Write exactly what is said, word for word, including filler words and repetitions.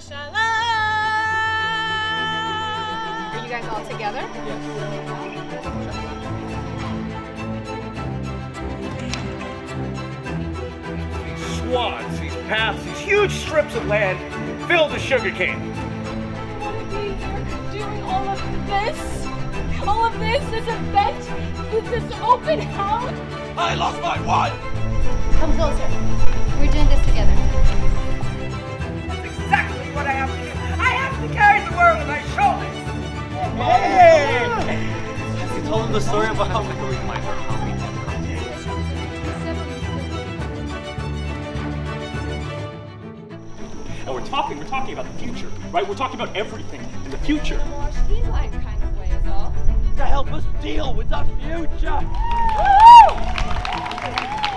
Are you guys all together? Yes. These swaths, these paths, these huge strips of land filled with sugarcane. Want to be here doing all of this? All of this, this event, this open house? I lost my wife! Come closer. We're doing this together. That's exactly what I have to do. I have to carry the world on my shoulders. Hey! You told them the story about how we remind her how we can come. And we're talking, we're talking about the future, right? We're talking about everything in the future. More streamlined kind of way is all. To help us deal with the future.